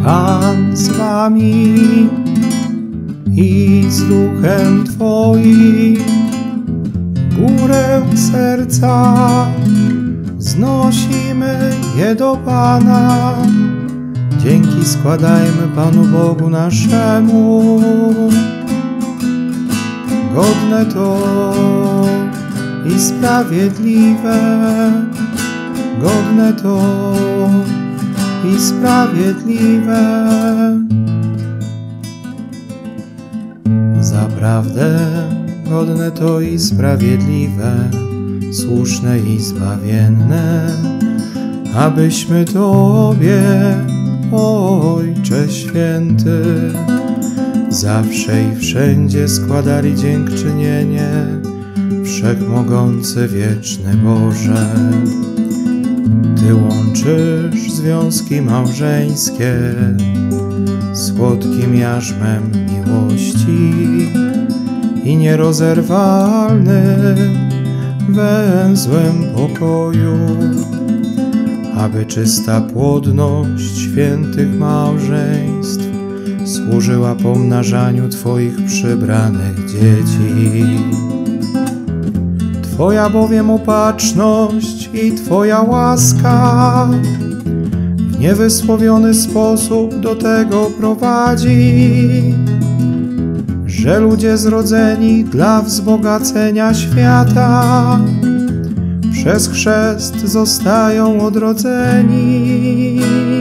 Pan z wami i z duchem Twoim. Górę serca znosimy je do Pana. Dzięki składajmy Panu Bogu naszemu. Godne to i sprawiedliwe, godne to i sprawiedliwe. Zaprawdę godne to i sprawiedliwe, słuszne i zbawienne, abyśmy Tobie, Ojcze Święty, zawsze i wszędzie składali dziękczynienie. Wszechmogący, wieczny Boże, Ty łączysz związki małżeńskie słodkim jarzmem miłości i nierozerwalnym węzłem pokoju, aby czysta płodność świętych małżeństw służyła pomnażaniu Twoich przybranych dzieci. Twoja bowiem opatrzność i Twoja łaska w niewysłowiony sposób do tego prowadzi, że ludzie zrodzeni dla wzbogacenia świata przez chrzest zostają odrodzeni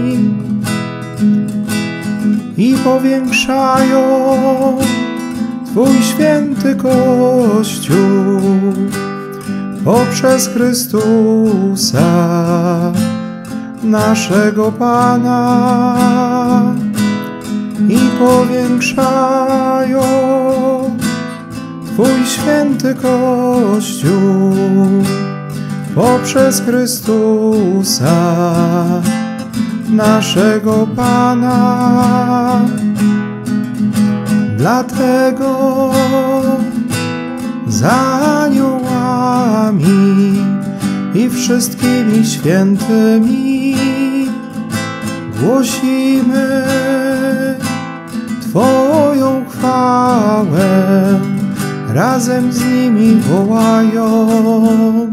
i powiększają Twój święty Kościół poprzez Chrystusa, naszego Pana, i powiększają Twój święty Kościół poprzez Chrystusa, naszego Pana. Dlatego za aniołami i wszystkimi świętymi głosimy Twoją chwałę, razem z nimi wołając: